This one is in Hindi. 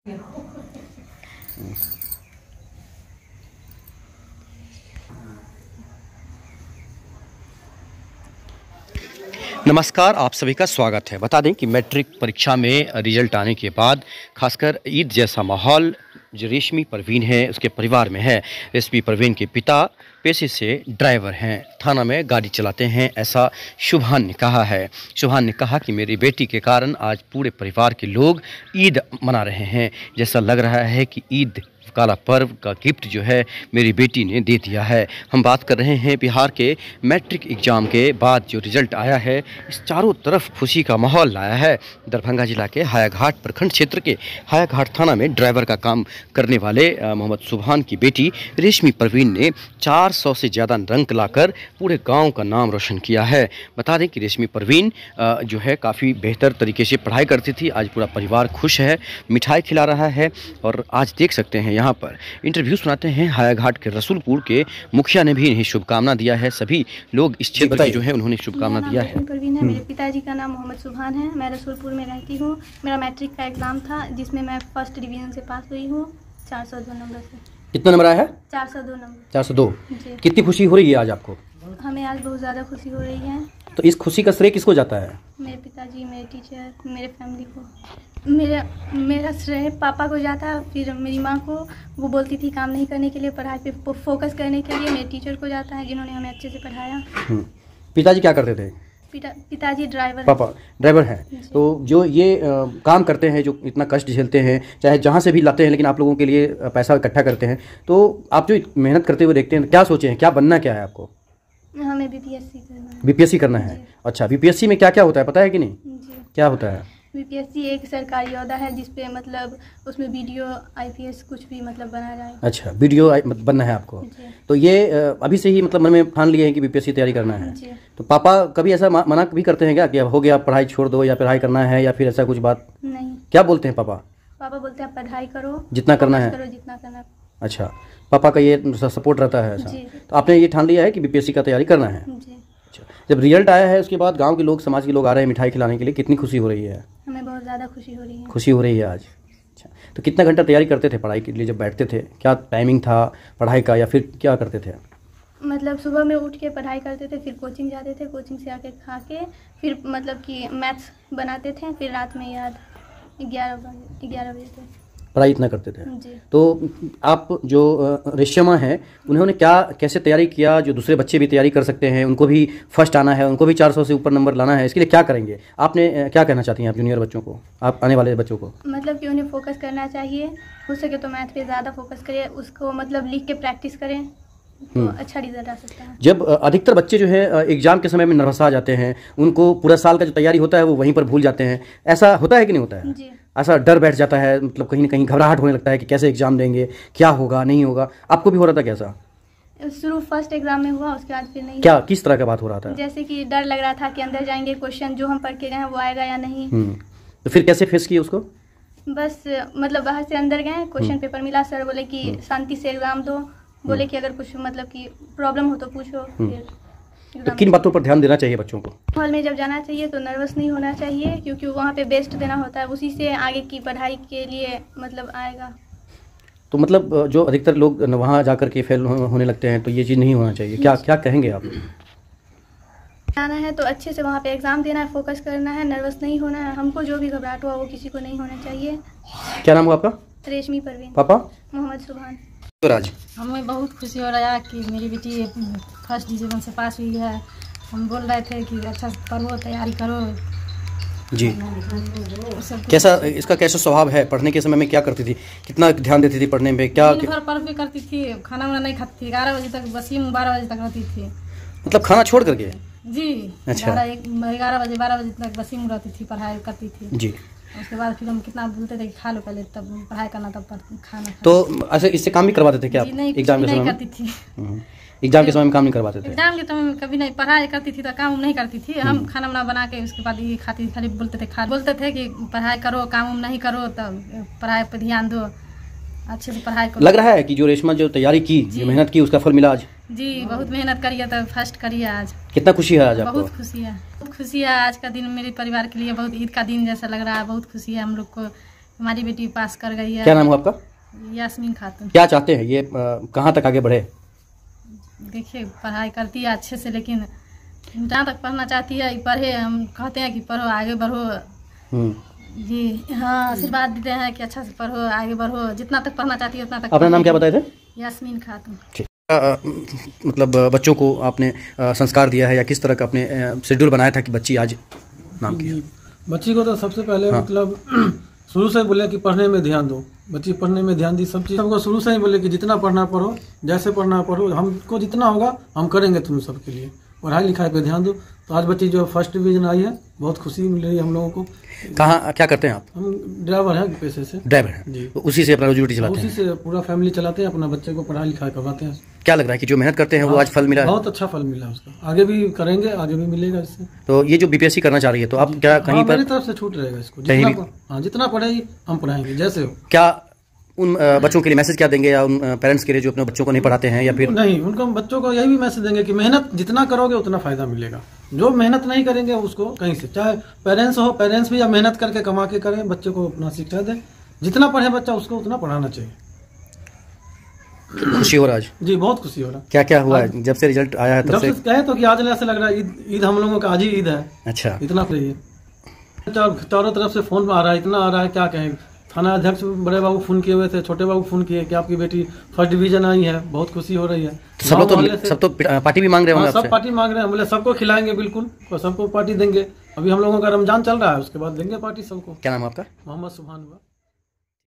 नमस्कार, आप सभी का स्वागत है। बता दें कि मैट्रिक परीक्षा में रिजल्ट आने के बाद खासकर ईद जैसा माहौल जो रेशमी परवीन है उसके परिवार में है। रेशमी परवीन के पिता पेशे से ड्राइवर हैं, थाना में गाड़ी चलाते हैं, ऐसा शुभान ने कहा है। शुभान ने कहा कि मेरी बेटी के कारण आज पूरे परिवार के लोग ईद मना रहे हैं। जैसा लग रहा है कि ईद काला पर्व का गिफ्ट जो है मेरी बेटी ने दे दिया है। हम बात कर रहे हैं बिहार के मैट्रिक एग्ज़ाम के बाद जो रिज़ल्ट आया है, इस चारों तरफ खुशी का माहौल लाया है। दरभंगा जिला के हायाघाट प्रखंड क्षेत्र के हायाघाट थाना में ड्राइवर का काम करने वाले मोहम्मद सुभान की बेटी रेशमी परवीन ने 400 से ज़्यादा अंक लाकर पूरे गाँव का नाम रोशन किया है। बता दें कि रेशमी परवीन जो है काफ़ी बेहतर तरीके से पढ़ाई करती थी। आज पूरा परिवार खुश है, मिठाई खिला रहा है। और आज देख सकते हैं यहाँ पर इंटरव्यू सुनाते हैं हायाघाट के रसूलपुर के मुखिया ने भी इन्हें शुभकामना दिया है। सभी लोग इस क्षेत्र के जो है उन्होंने शुभकामना दिया है। मेरे पिताजी का नाम मोहम्मद सुभान है। मैं रसूलपुर में रहती हूँ। मेरा मैट्रिक का एग्जाम था जिसमें मैं फर्स्ट डिवीजन से पास हुई हूँ 402 नंबर से। कितना नंबर आया है? 402 नंबर। 402। कितनी खुशी हो रही है आज आपको? हमें आज बहुत ज़्यादा खुशी हो रही है। तो इस खुशी का श्रेय किसको जाता है? मेरे पिताजी, मेरे टीचर, मेरे फैमिली को। मेरा श्रेय पापा को जाता है, फिर मेरी माँ को, वो बोलती थी काम नहीं करने के लिए, पढ़ाई पे फोकस करने के लिए। मेरे टीचर को जाता है जिन्होंने हमें अच्छे से पढ़ाया। पिताजी क्या करते थे? पिताजी ड्राइवर। पापा ड्राइवर हैं। तो जो ये काम करते हैं, जो इतना कष्ट झेलते हैं, चाहे जहाँ से भी लाते हैं, लेकिन आप लोगों के लिए पैसा इकट्ठा करते हैं, तो आप जो मेहनत करते हुए देखते हैं, क्या सोचे हैं, क्या बनना क्या है आपको? हमें बीपीएससी करना है। बीपीएससी करना है। अच्छा, बीपीएससी में क्या क्या होता है पता है कि नहीं? जी। क्या होता है? बीपीएससी एक सरकारी ओहदा है जिसपे मतलब उसमें वीडियो आईपीएस कुछ भी मतलब बना जाए। अच्छा, वीडियो बनना है आपको। तो ये अभी से ही मतलब मन में ठान लिए हैं कि बीपीएससी तैयारी करना है। जी। तो पापा कभी ऐसा मना भी करते हैं क्या कि हो गया पढ़ाई छोड़ दो, या पढ़ाई करना है, या फिर ऐसा कुछ बात? नहीं। क्या बोलते हैं पापा? पापा बोलते हैं पढ़ाई करो, जितना करना है करो, जितना करना। अच्छा, पापा का ये सपोर्ट रहता है ऐसा। तो आपने ये ठान लिया है कि बीपीएससी का तैयारी करना है। जी। अच्छा, जब रिजल्ट आया है उसके बाद गांव के लोग, समाज के लोग आ रहे हैं मिठाई खिलाने के लिए, कितनी खुशी हो रही है? हमें बहुत ज़्यादा खुशी हो रही है। खुशी हो रही है आज। अच्छा, तो कितना घंटा तैयारी करते थे पढ़ाई के लिए जब बैठते थे? क्या टाइमिंग था पढ़ाई का, या फिर क्या करते थे? मतलब सुबह में उठ के पढ़ाई करते थे, फिर कोचिंग जाते थे, कोचिंग से आके खा के फिर मतलब कि मैथ्स बनाते थे, फिर रात में याद 11 बजे थे पढ़ाई इतना करते थे। जी। तो आप जो रेशमा है, उन्होंने क्या कैसे तैयारी किया? जो दूसरे बच्चे भी तैयारी कर सकते हैं, उनको भी फर्स्ट आना है, उनको भी 400 से ऊपर नंबर लाना है, इसके लिए क्या करेंगे? आपने क्या कहना चाहती हैं आप जूनियर बच्चों को, आप आने वाले बच्चों को? मतलब कि उन्हें फोकस करना चाहिए, हो सके तो मैथ पे ज़्यादा फोकस करें, उसको मतलब लिख के प्रैक्टिस करें तो अच्छा रिजल्ट आ सकता है। जब अधिकतर बच्चे जो है एग्जाम के समय में नर्वस आ जाते हैं, उनको पूरा साल का जो तैयारी होता है वो वहीं पर भूल जाते हैं, ऐसा होता है कि नहीं होता है? जी। ऐसा डर बैठ जाता है, मतलब कहीं ना कहीं घबराहट होने लगता है कि कैसे एग्जाम देंगे, क्या होगा नहीं होगा। आपको भी हो रहा था कैसा? शुरू फर्स्ट एग्जाम में हुआ, उसके बाद फिर नहीं। क्या किस तरह का बात हो रहा था? जैसे कि डर लग रहा था कि अंदर जाएंगे, क्वेश्चन जो हम पढ़ के गए वो आएगा या नहीं। तो फिर कैसे फेस किए उसको? बस मतलब बाहर से अंदर गए, क्वेश्चन पेपर मिला, सर बोले कि शांति से एग्जाम दो, बोले कि अगर कुछ मतलब कि प्रॉब्लम हो तो पूछो। फिर तो किन बातों पर ध्यान देना चाहिए बच्चों को? हॉल में जब जाना चाहिए तो नर्वस नहीं होना चाहिए, क्योंकि वहाँ पे बेस्ट देना होता है, उसी से आगे की पढ़ाई के लिए मतलब आएगा। तो मतलब जो अधिकतर लोग वहाँ जा कर के फेल होने लगते हैं, तो ये चीज़ नहीं होना चाहिए। क्या क्या कहेंगे आप? आना है तो अच्छे से वहाँ पे एग्जाम देना है, फोकस करना है, नर्वस नहीं होना है। हमको जो भी घबराहट हुआ वो किसी को नहीं होना चाहिए। क्या नाम हुआ आपका? रेशमी परवीन। पापा? मोहम्मद सुभान। राज, हमें बहुत खुशी हो रहा है कि मेरी बेटी फर्स्ट डिवीजन से पास हुई है। हम बोल रहे थे कि अच्छा पढ़ो, तैयारी करो जी। कैसा इसका कैसा स्वभाव है? पढ़ने के समय में क्या करती थी? कितना ध्यान देती थी पढ़ने में? क्या दिन भर पढ़ भी करती थी, खाना वाना नहीं खाती थी, 11 बजे तक, बस 12 बजे तक रहती थी। मतलब खाना छोड़ करके? जी। अच्छा। 11 बजे 12 बजे तक बस में रहती थी, पढ़ाई करती थी जी। उसके बाद फिर हम कितना बोलते थे कि खा लो पहले, तब पढ़ाई करना, तब खाना। तो ऐसे इससे काम भी करवाते थे क्या? एग्जाम के समय करती थी। एग्जाम के समय में काम नहीं करवाते थे? एग्जाम के समय में कभी नहीं, पढ़ाई करती थी तो काम नहीं करती थी। हम खाना वाना बना के उसके बाद ये खाती थी, खाली बोलते थे कि पढ़ाई करो, काम नहीं करो, तब पढ़ाई पे ध्यान दो, अच्छे से पढ़ाई करो। लग रहा है कि जो रेशमा जो तैयारी की, जो मेहनत की, उसका फल मिला आज? जी, बहुत मेहनत करिए तब फर्स्ट करिए आज। कितना खुशी है आज आपको? बहुत खुशी है, बहुत खुशी है। आज का दिन मेरे परिवार के लिए बहुत ईद का दिन जैसा लग रहा है। बहुत खुशी है हम लोग को हमारी बेटी पास कर गई है। क्या नाम हुआ आपका? यास्मीन खातून। क्या चाहते हैं ये कहाँ तक आगे बढ़े? देखिए पढ़ाई करती है अच्छे से, लेकिन जहाँ तक पढ़ना चाहती है पढ़े। हम कहते हैं कि पढ़ो, आगे बढ़ो जी। हाँ, आशीर्वाद देते हैं कि अच्छा से पढ़ो, आगे बढ़ो, जितना तक पढ़ना चाहती है उतना तक। अपना नाम क्या बताए थे? यास्मीन खातून। मतलब बच्चों को आपने संस्कार दिया है या किस तरह का आपने शेड्यूल बनाया था कि बच्ची आज नाम किया? बच्ची को तो सबसे पहले मतलब शुरू से बोले कि पढ़ने में ध्यान दो। बच्ची पढ़ने में ध्यान दी, सब चीज़ हमको शुरू से ही बोले कि जितना पढ़ना पढ़ो, जैसे पढ़ना पढ़ो, हमको जितना होगा हम करेंगे तुम सबके लिए, पढ़ाई लिखाई पे ध्यान दो। तो आज बच्ची जो फर्स्ट डिवीजन आई है, बहुत खुशी मिल रही है हम लोगों को। कहाँ क्या करते हैं आप? हम ड्राइवर हैं पेशे से। ड्राइवर हैं जी। तो उसी से अपना रोजी रोटी चलाते हैं? उसी से पूरा फैमिली चलाते हैं, अपना बच्चे को पढ़ाई लिखाई करवाते हैं। क्या लग रहा है कि जो मेहनत करते हैं वो आज फल मिला है? बहुत अच्छा फल मिला उसका, आगे भी करेंगे, आगे भी मिलेगा इससे। तो ये जो बीपीएससी करना चाह रही है तो आप क्या कहीं पर? मेरी तरफ से छूट रहेगा इसको, जितना पढ़ेगी हम पढ़ाएंगे जैसे हो। क्या उन बच्चों के लिए मैसेज क्या देंगे या उन पेरेंट्स के लिए जो अपने बच्चों को नहीं पढ़ाते हैं? या फिर नहीं, उनको बच्चों को यही भी मैसेज देंगे कि मेहनत जितना करोगे उतना फायदा मिलेगा। जो मेहनत नहीं करेंगे उसको कहीं से, चाहे पेरेंट्स हो, पेरेंट्स भी या मेहनत करके कमा के करें, बच्चे को अपना शिक्षा दें। जितना पढ़े बच्चा उसको उतना पढ़ाना चाहिए। खुशी हो रहा आज? जी बहुत खुशी हो रहा। क्या क्या हुआ है जब से रिजल्ट आया है? जब से कहे तो कि आज ऐसा लग रहा है ईद हम लोगों का आज ही ईद है। अच्छा, इतना चाहिए। चारों तरफ से फोन आ रहा है, इतना आ रहा है क्या कहें। थाना अध्यक्ष बड़े बाबू फोन किए हुए थे, छोटे बाबू फोन किए कि आपकी बेटी फर्स्ट डिवीजन आई है, बहुत खुशी हो रही है। सब तो पार्टी भी मांग रहे होंगे? सब पार्टी मांग रहे हैं, बोले सबको खिलाएंगे, बिल्कुल सबको पार्टी देंगे। अभी हम लोगों का रमजान चल रहा है, उसके बाद देंगे पार्टी सबको। क्या नाम है आपका? मोहम्मद सुभान हुआ।